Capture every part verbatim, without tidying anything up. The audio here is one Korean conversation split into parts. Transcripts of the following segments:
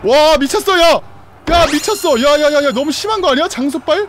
와 미쳤어. 야! 야 미쳤어. 야야야야 너무 심한 거 아니야? 장수빨?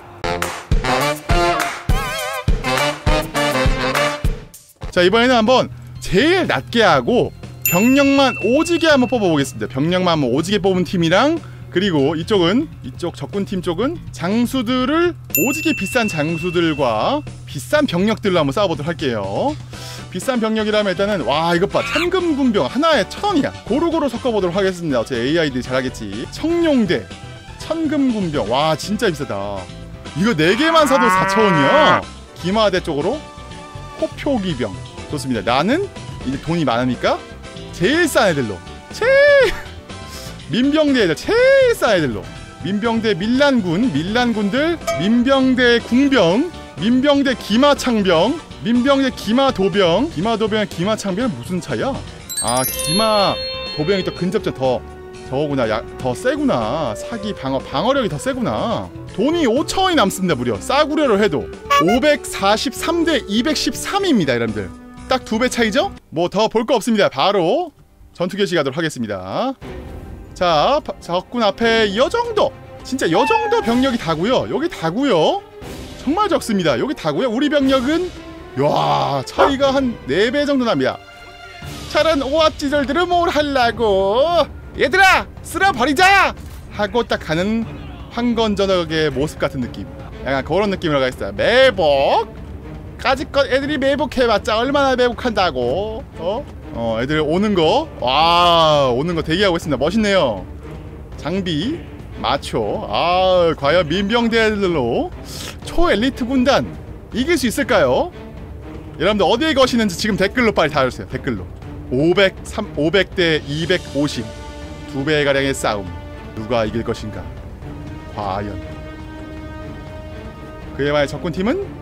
자 이번에는 한번 제일 낮게 하고 병력만 오지게 한번 뽑아보겠습니다. 병력만 한번 오지게 뽑은 팀이랑, 그리고 이쪽은, 이쪽 적군팀 쪽은 장수들을 오지게 비싼 장수들과 비싼 병력들로 한번 싸워보도록 할게요. 비싼 병력이라면 일단은 와 이것 봐, 천금군병 하나에 천 원이야. 고루고루 섞어보도록 하겠습니다. 제 에이아이들이 잘하겠지. 청룡대 천금군병, 와 진짜 비싸다. 이거 네 개만 사도 사천 원이야 기마대 쪽으로. 호표기병 좋습니다. 나는 이제 돈이 많으니까 제일 싼 애들로, 제일 민병대 애들 제일 싼 애들로. 민병대 밀란군, 밀란군들, 민병대 궁병, 민병대 기마창병, 민병대 기마도병. 기마도병 기마창병 무슨 차이야? 아 기마도병이 또 근접전 더 저거구나. 야, 더 세구나. 사기 방어 방어력이 더 세구나. 돈이 오천 원이 남습니다. 무려 싸구려를 해도 오백사십삼 대 이백십삼입니다 여러분들. 딱 두 배 차이죠? 뭐 더 볼 거 없습니다. 바로 전투 개시 가도록 하겠습니다. 자 적군 앞에 여정도, 진짜 여정도 병력이 다고요. 여기 다고요. 정말 적습니다. 여기 다고요. 우리 병력은 야 차이가 한 네 배 정도 납니다. 저런 오합지졸들은 뭘 하려고, 얘들아 쓸어버리자 하고 딱 가는 황건전역의 모습 같은 느낌, 약간 그런 느낌으로 가있어요. 매복 까짓것 애들이 매복해봤자 얼마나 매복한다고. 어? 어 애들 오는거, 와 오는거 대기하고 있습니다. 멋있네요. 장비 마초. 아 과연 민병대들로 초엘리트 군단 이길 수 있을까요? 여러분들 어디에 거시는지 지금 댓글로 빨리 달아주세요. 댓글로. 오백, 오백 대 이백오십 두 배가량의 싸움, 누가 이길 것인가 과연. 그에 반해 적군팀은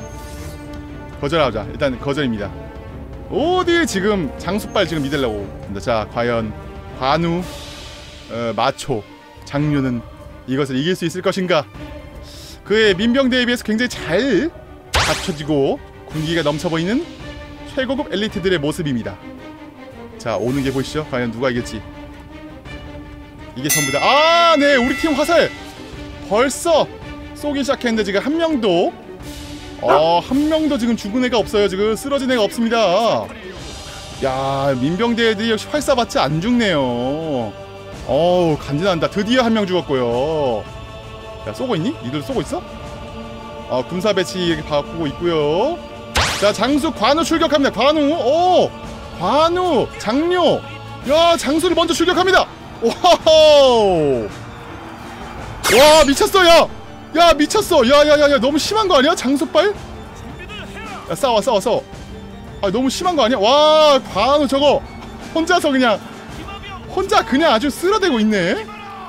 거절하자. 일단 거절입니다. 어디 지금 장수빨 지금 믿으려고. 자 과연 관우, 어, 마초, 장류는 이것을 이길 수 있을 것인가. 그의 민병대에 비해서 굉장히 잘 갖춰지고 군기가 넘쳐 보이는 최고급 엘리트들의 모습입니다. 자 오는 게 보이시죠? 과연 누가 이길지. 이게 전부다. 아 네 우리 팀 화살 벌써 쏘기 시작했는데 지금 한 명도 어 한 명도 지금 죽은 애가 없어요. 지금 쓰러진 애가 없습니다. 야 민병대 애들이 역시 활 쏴봤자 안 죽네요. 어우 간지난다. 드디어 한 명 죽었고요. 야 쏘고 있니? 니들 쏘고 있어? 어 군사 배치 여기 바꾸고 있고요. 자 장수 관우 출격합니다. 관우. 오 관우 장료. 야 장수를 먼저 출격합니다. 와우. 와 미쳤어. 야 야 미쳤어. 야야야야 너무 심한 거 아니야? 장수빨? 야 싸워 싸워 싸워. 아 너무 심한 거 아니야? 와 관우 저거 혼자서 그냥 혼자 그냥 아주 쓸어대고 있네.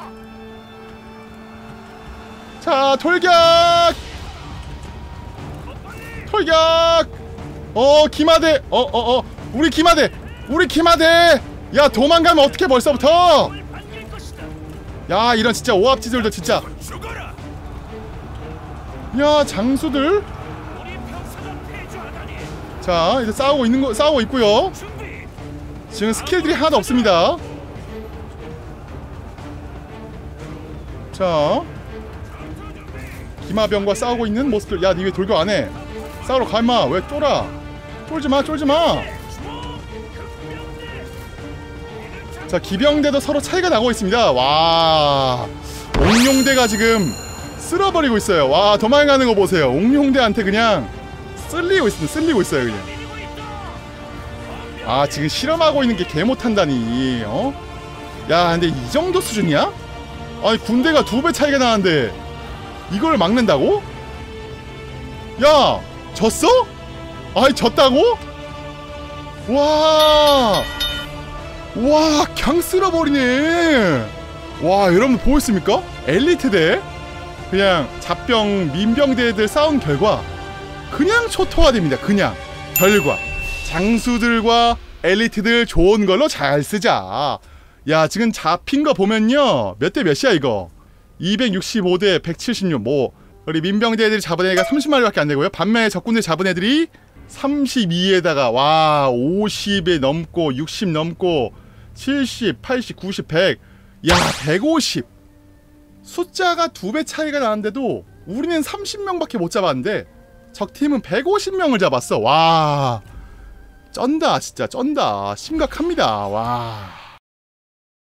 자 돌격 돌격. 어 기마대. 어 어어 어, 우리 기마대 우리 기마대. 야 도망가면 어떻게 벌써부터. 야 이런 진짜 오합지졸들 진짜. 야 장수들. 자 이제 싸우고 있는 거 싸우고 있고요. 지금 스킬들이 하나도 없습니다. 자 기마병과 싸우고 있는 모습들. 야 니 왜 돌격 안 해? 싸우러 가임마. 왜 쫄아? 쫄지마 쫄지마. 자 기병대도 서로 차이가 나고 있습니다. 와 옥룡대가 지금 쓸어버리고 있어요. 와 도망가는 거 보세요. 옥룡대한테 그냥 쓸리고 있습니다. 쓸리고 있어요 그냥. 아 지금 실험하고 있는 게 개 못한다니. 어? 야 근데 이 정도 수준이야? 아니 군대가 두 배 차이가 나는데 이걸 막는다고? 야 졌어? 아니 졌다고? 와 와 그냥 쓸어버리네. 와 여러분 보였습니까? 엘리트대 그냥 잡병 민병대들 싸운 결과 그냥 초토화됩니다. 그냥 결과 장수들과 엘리트들 좋은 걸로 잘 쓰자. 야 지금 잡힌 거 보면요 몇 대 몇이야 이거. 이백육십오 대 백칠십육. 뭐 우리 민병대 애들이 잡은 애가 삼십 마리밖에 안 되고요. 반면에 적군들 잡은 애들이 삼십이에다가 와 오십에 넘고 육십 넘고 칠십, 팔십, 구십, 백. 야, 백오십. 숫자가 두 배 차이가 나는데도 우리는 삼십 명밖에 못 잡았는데 적팀은 백오십 명을 잡았어. 와, 쩐다 진짜 쩐다. 심각합니다. 와.